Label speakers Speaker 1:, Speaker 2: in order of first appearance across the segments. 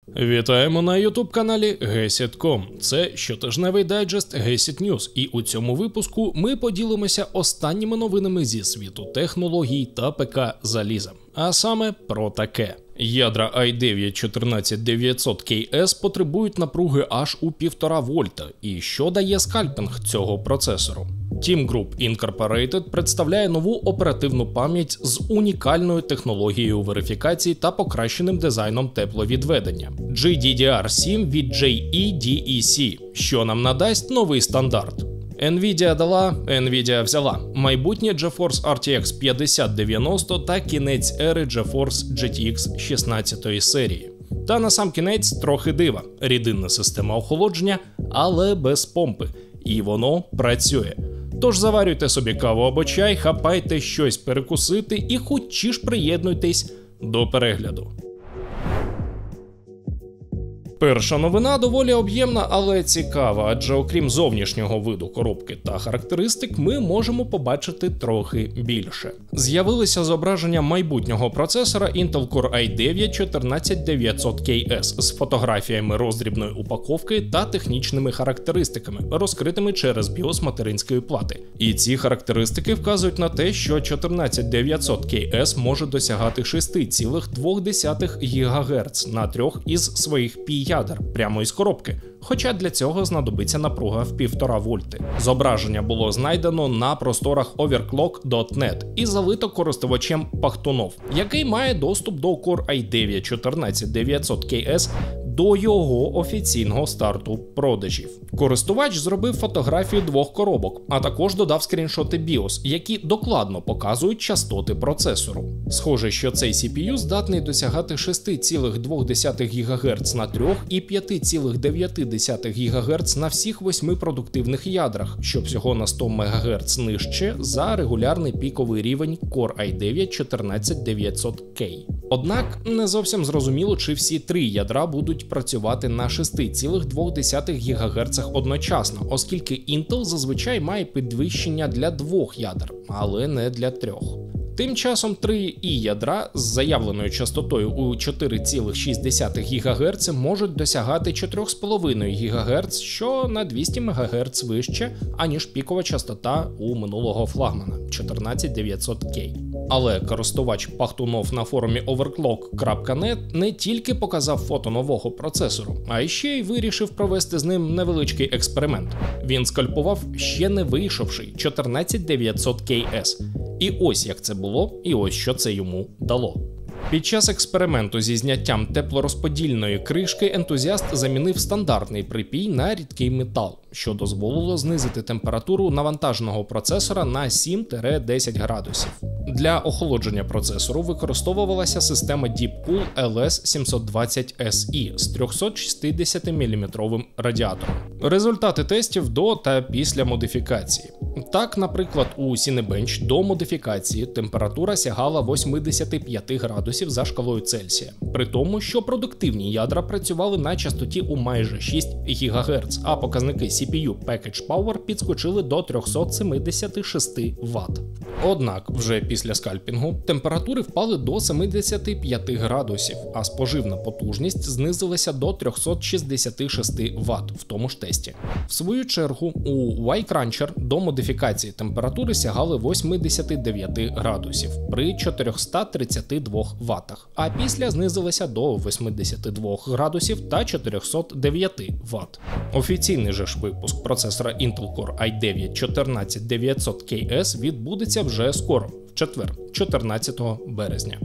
Speaker 1: Вітаємо на YouTube-каналі Gesit.com. Це щотижневий дайджест Gesit News, і у цьому випуску ми поділимося останніми новинами зі світу технологій та ПК заліза. А саме про таке. Ядра i9-14900KS потребують напруги аж у 1,5 вольта. І що дає скальпінг цього процесору? Team Group Incorporated представляє нову оперативну пам'ять з унікальною технологією верифікації та покращеним дизайном тепловідведення. GDDR7 від JEDEC, що нам надасть новий стандарт. Nvidia дала, Nvidia взяла. Майбутнє GeForce RTX 5090 та кінець ери GeForce GTX 16 серії. Та на сам кінець трохи дива. Рідинна система охолодження, але без помпи. І воно працює. Тож заварюйте собі каву або чай, хапайте щось перекусити і хочеш приєднуйтесь до перегляду. Перша новина доволі об'ємна, але цікава, адже окрім зовнішнього виду коробки та характеристик, ми можемо побачити трохи більше. З'явилися зображення майбутнього процесора Intel Core i9-14900KS з фотографіями роздрібної упаковки та технічними характеристиками, розкритими через BIOS материнської плати. І ці характеристики вказують на те, що 14900KS може досягати 6,2 ГГц на 3 із своїх ядер прямо із коробки, хоча для цього знадобиться напруга в 1,5 вольти. Зображення було знайдено на просторах overclock.net і залито користувачем Пахтунов, який має доступ до Core i9-14900KS до його офіційного старту продажів. Користувач зробив фотографію двох коробок, а також додав скріншоти BIOS, які докладно показують частоти процесору. Схоже, що цей CPU здатний досягати 6,2 ГГц на 3 і 5,9 ГГц на всіх 8 продуктивних ядрах, що всього на 100 МГц нижче за регулярний піковий рівень Core i9-14900K. Однак не зовсім зрозуміло, чи всі 3 ядра будуть працювати на 6,2 ГГц одночасно, оскільки Intel зазвичай має підвищення для 2 ядер, але не для 3. Тим часом 3 ядра з заявленою частотою у 4,6 ГГц можуть досягати 4,5 ГГц, що на 200 МГц вище, аніж пікова частота у минулого флагмана 14900K. Але користувач Пахтунов на форумі overclock.net не тільки показав фото нового процесору, а ще й вирішив провести з ним невеличкий експеримент. Він скальпував ще не вийшовший 14900KS. І ось як це було, і ось що це йому дало. Під час експерименту зі зняттям теплорозподільної кришки ентузіаст замінив стандартний припій на рідкий метал, що дозволило знизити температуру навантаженого процесора на 7-10 градусів. Для охолодження процесору використовувалася система Deepcool LS720SE з 360 мм радіатором. Результати тестів до та після модифікації. Так, наприклад, у Cinebench до модифікації температура сягала 85 градусів за шкалою Цельсія, при тому, що продуктивні ядра працювали на частоті у майже 6 ГГц, а показники CPU Package Power підскочили до 376 Вт. Однак, вже після скальпінгу температури впали до 75 градусів, а споживна потужність знизилася до 366 Вт в тому ж тесті. В свою чергу, у Y-Cruncher до модифікації температури сягали 89 градусів при 432 Вт, а після знизилася до 82 градусів та 409 Вт. Офіційний же ж випуск процесора Intel Core i9-14900KS відбудеться вже скоро, в четвер, 14 березня.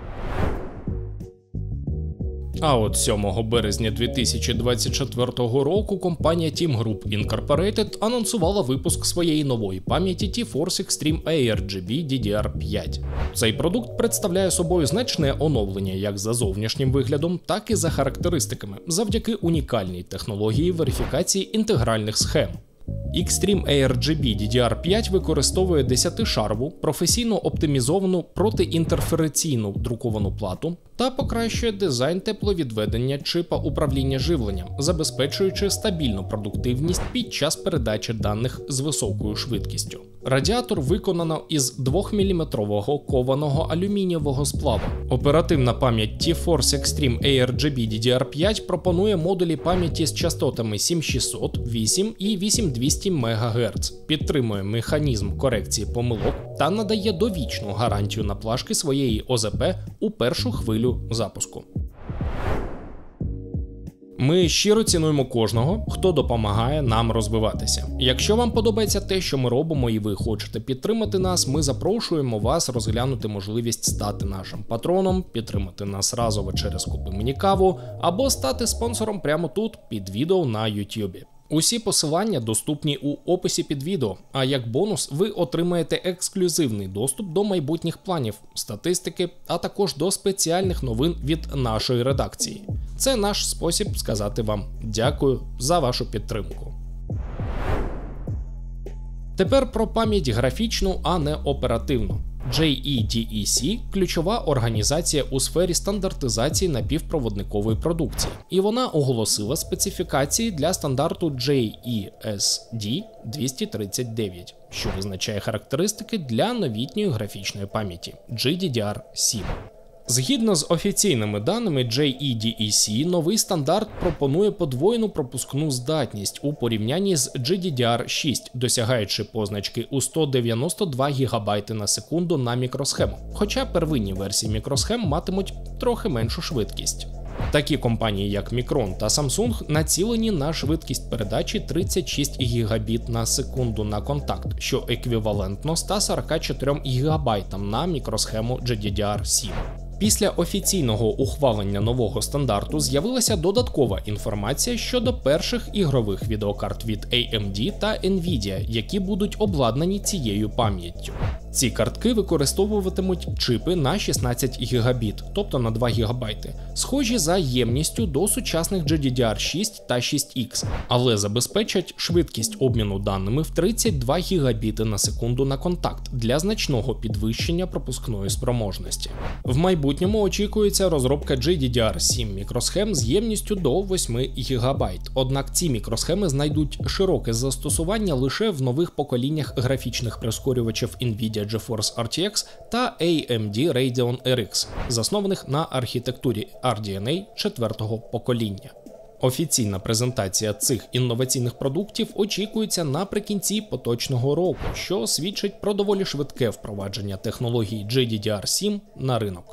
Speaker 1: А от 7 березня 2024 року компанія Team Group Incorporated анонсувала випуск своєї нової пам'яті TeForce Extreme ARGB DDR5. Цей продукт представляє собою значне оновлення як за зовнішнім виглядом, так і за характеристиками, завдяки унікальній технології верифікації інтегральних схем. Extreme ARGB DDR5 використовує 10-шарову, професійно оптимізовану протиінтерференційну друковану плату, та покращує дизайн тепловідведення чипа управління живленням, забезпечуючи стабільну продуктивність під час передачі даних з високою швидкістю. Радіатор виконано із 2-мм кованого алюмінієвого сплаву. Оперативна пам'ять TeForce Extreme ARGB DDR5 пропонує модулі пам'яті з частотами 7600, 8 і 8200 МГц, підтримує механізм корекції помилок та надає довічну гарантію на плашки своєї ОЗП у першу хвилю запуску. Ми щиро цінуємо кожного, хто допомагає нам розвиватися. Якщо вам подобається те, що ми робимо, і ви хочете підтримати нас, ми запрошуємо вас розглянути можливість стати нашим патроном, підтримати нас разово через «Купи мені каву» або стати спонсором прямо тут, під відео на YouTube. Усі посилання доступні у описі під відео, а як бонус ви отримаєте ексклюзивний доступ до майбутніх планів, статистики, а також до спеціальних новин від нашої редакції. Це наш спосіб сказати вам дякую за вашу підтримку. Тепер про пам'ять графічну, а не оперативну. JEDEC – ключова організація у сфері стандартизації напівпроводникової продукції, і вона оголосила специфікації для стандарту JESD 239, що визначає характеристики для новітньої графічної пам'яті GDDR7. Згідно з офіційними даними JEDEC, новий стандарт пропонує подвоєну пропускну здатність у порівнянні з GDDR6, досягаючи позначки у 192 ГБ на секунду на мікросхему, хоча первинні версії мікросхем матимуть трохи меншу швидкість. Такі компанії, як Micron та Samsung, націлені на швидкість передачі 36 ГБ на секунду на контакт, що еквівалентно 144 ГБ на мікросхему GDDR7. Після офіційного ухвалення нового стандарту з'явилася додаткова інформація щодо перших ігрових відеокарт від AMD та Nvidia, які будуть обладнані цією пам'яттю. Ці картки використовуватимуть чипи на 16 ГБ, тобто на 2 ГБ, схожі за ємністю до сучасних GDDR6 та 6X, але забезпечать швидкість обміну даними в 32 ГБ на секунду на контакт для значного підвищення пропускної спроможності. В майбутньому очікується розробка GDDR7 мікросхем з ємністю до 8 ГБ, однак ці мікросхеми знайдуть широке застосування лише в нових поколіннях графічних прискорювачів Nvidia GeForce RTX та AMD Radeon RX, заснованих на архітектурі RDNA 4-го покоління. Офіційна презентація цих інноваційних продуктів очікується наприкінці поточного року, що свідчить про доволі швидке впровадження технології GDDR7 на ринок.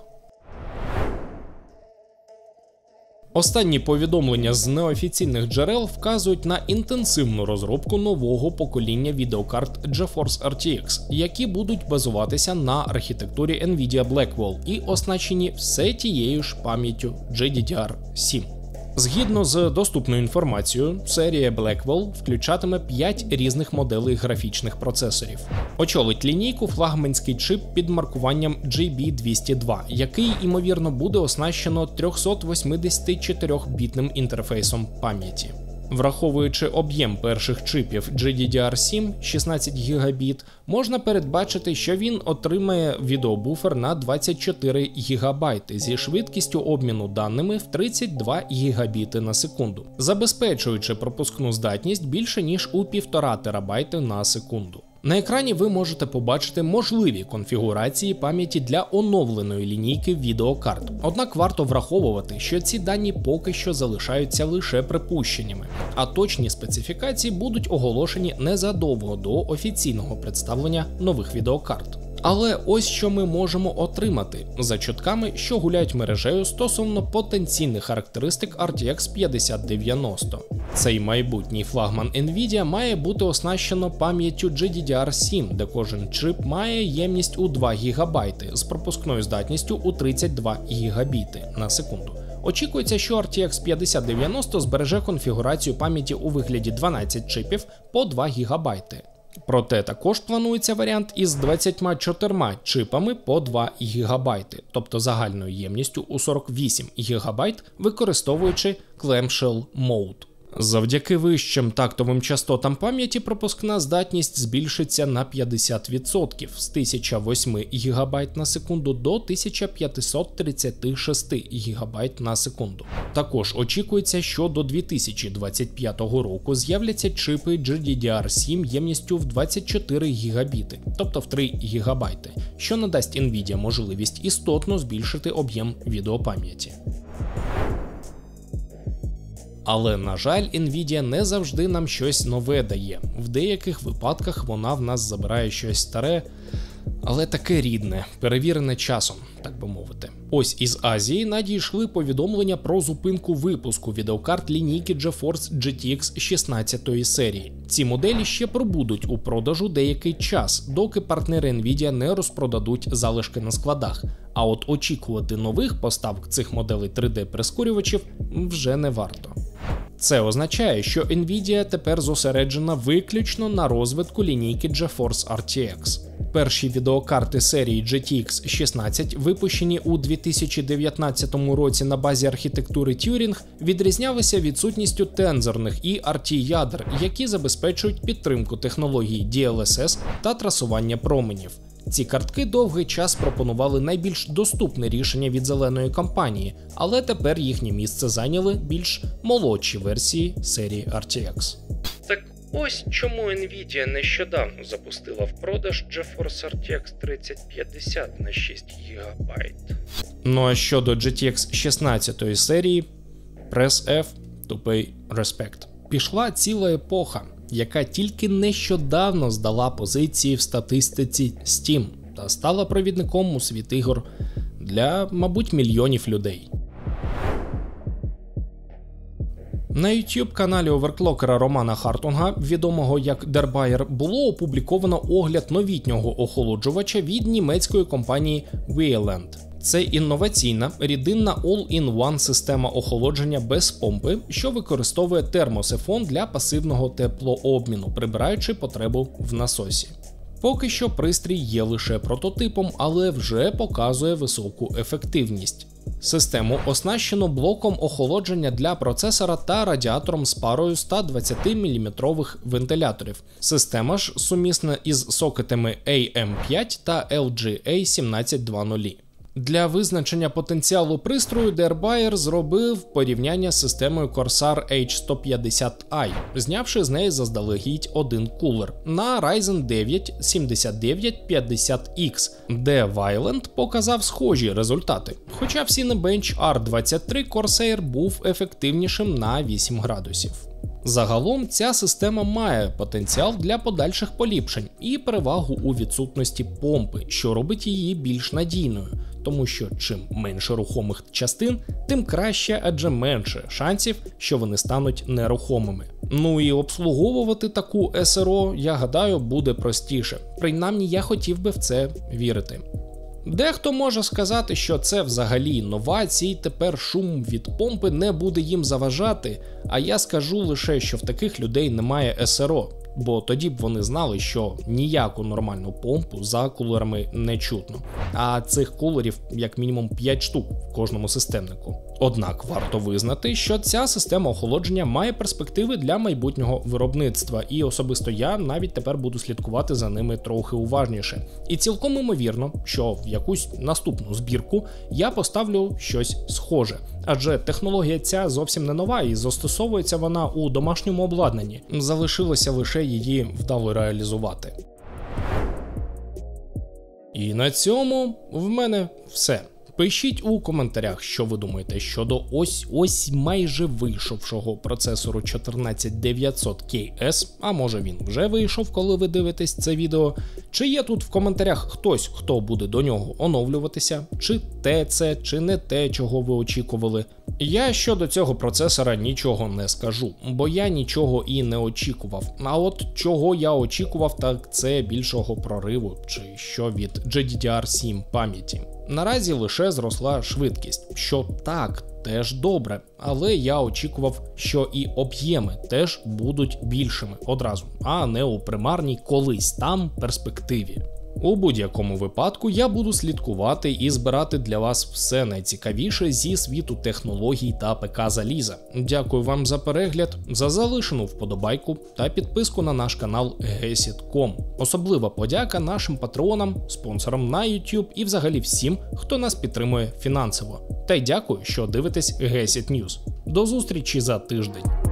Speaker 1: Останні повідомлення з неофіційних джерел вказують на інтенсивну розробку нового покоління відеокарт GeForce RTX, які будуть базуватися на архітектурі Nvidia Blackwell і оснащені все тією ж пам'яттю GDDR7. Згідно з доступною інформацією, серія Blackwell включатиме 5 різних моделей графічних процесорів. Очолить лінійку флагманський чип під маркуванням GB202, який, ймовірно, буде оснащено 384-бітним інтерфейсом пам'яті. Враховуючи об'єм перших чипів GDDR7 16 ГБ, можна передбачити, що він отримає відеобуфер на 24 ГБ зі швидкістю обміну даними в 32 ГБ на секунду, забезпечуючи пропускну здатність більше ніж у 1,5 ТБ на секунду. На екрані ви можете побачити можливі конфігурації пам'яті для оновленої лінійки відеокарт. Однак варто враховувати, що ці дані поки що залишаються лише припущеннями, а точні специфікації будуть оголошені незадовго до офіційного представлення нових відеокарт. Але ось що ми можемо отримати за чутками, що гуляють мережею стосовно потенційних характеристик RTX 5090. Цей майбутній флагман Nvidia має бути оснащено пам'яттю GDDR7, де кожен чип має ємність у 2 ГБ з пропускною здатністю у 32 ГБ на секунду. Очікується, що RTX 5090 збереже конфігурацію пам'яті у вигляді 12 чипів по 2 ГБ. Проте також планується варіант із 24 чипами по 2 ГБ, тобто загальною ємністю у 48 ГБ, використовуючи Clamshell Mode. Завдяки вищим тактовим частотам пам'яті пропускна здатність збільшиться на 50% з 1008 ГБ на секунду до 1536 ГБ на секунду. Також очікується, що до 2025 року з'являться чипи GDDR7 ємністю в 24 ГБ, тобто в 3 ГБ, що надасть Nvidia можливість істотно збільшити об'єм відеопам'яті. Але, на жаль, Nvidia не завжди нам щось нове дає. В деяких випадках вона в нас забирає щось старе, але таке рідне, перевірене часом, так би мовити. Ось із Азії надійшли повідомлення про зупинку випуску відеокарт лінійки GeForce GTX 16 серії. Ці моделі ще пробудуть у продажу деякий час, доки партнери Nvidia не розпродадуть залишки на складах. А от очікувати нових поставок цих моделей 3D-прискорювачів вже не варто. Це означає, що Nvidia тепер зосереджена виключно на розвитку лінійки GeForce RTX. Перші відеокарти серії GTX 16, випущені у 2019 році на базі архітектури Turing, відрізнялися відсутністю тензорних і RT-ядер, які забезпечують підтримку технологій DLSS та трасування променів. Ці картки довгий час пропонували найбільш доступне рішення від зеленої компанії, але тепер їхнє місце зайняли більш молодші версії серії RTX. Так ось чому Nvidia нещодавно запустила в продаж GeForce RTX 3050 на 6 ГБ. Ну а щодо GTX 16 серії, press F to pay respect. Пішла ціла епоха, яка тільки нещодавно здала позиції в статистиці Steam та стала провідником у світ ігор для, мабуть, мільйонів людей. На YouTube-каналі оверклокера Романа Хартунга, відомого як Derbayer, було опубліковано огляд новітнього охолоджувача від німецької компанії Vaillant. Це інноваційна, рідинна all-in-one система охолодження без помпи, що використовує термосифон для пасивного теплообміну, прибираючи потребу в насосі. Поки що пристрій є лише прототипом, але вже показує високу ефективність. Систему оснащено блоком охолодження для процесора та радіатором з парою 120 мм вентиляторів. Система ж сумісна із сокетами AM5 та LG A1720. Для визначення потенціалу пристрою Derbayer зробив порівняння з системою Corsair H150i, знявши з неї заздалегідь один кулер на Ryzen 9 7950X, де Vaillant показав схожі результати. Хоча в Cinebench R23 Corsair був ефективнішим на 8 градусів. Загалом ця система має потенціал для подальших поліпшень і перевагу у відсутності помпи, що робить її більш надійною, тому що чим менше рухомих частин, тим краще, адже менше шансів, що вони стануть нерухомими. Ну і обслуговувати таку СРО, я гадаю, буде простіше. Принаймні я хотів би в це вірити. Дехто може сказати, що це взагалі інновації, тепер шум від помпи не буде їм заважати, а я скажу лише, що в таких людей немає СРО, бо тоді б вони знали, що ніяку нормальну помпу за кулерами не чутно. А цих кулерів як мінімум 5 штук в кожному системнику. Однак варто визнати, що ця система охолодження має перспективи для майбутнього виробництва, і особисто я навіть тепер буду слідкувати за ними трохи уважніше. І цілком імовірно, що в якусь наступну збірку я поставлю щось схоже. Адже технологія ця зовсім не нова і застосовується вона у домашньому обладнанні. Залишилося лише її вдало реалізувати. І на цьому в мене все. Пишіть у коментарях, що ви думаєте щодо ось майже вийшовшого процесору 14900KS, а може він вже вийшов, коли ви дивитесь це відео. Чи є тут в коментарях хтось, хто буде до нього оновлюватися, чи те це, чи не те, чого ви очікували. Я щодо цього процесора нічого не скажу, бо я нічого і не очікував. А от чого я очікував, так це більшого прориву, чи що від GDDR7 пам'яті. Наразі лише зросла швидкість, що так, теж добре, але я очікував, що і об'єми теж будуть більшими одразу, а не у примарній колись там перспективі. У будь-якому випадку я буду слідкувати і збирати для вас все найцікавіше зі світу технологій та ПК заліза. Дякую вам за перегляд, за залишену вподобайку та підписку на наш канал Gesit.com. Особлива подяка нашим патронам, спонсорам на YouTube і взагалі всім, хто нас підтримує фінансово. Та й дякую, що дивитесь Gesit News. До зустрічі за тиждень.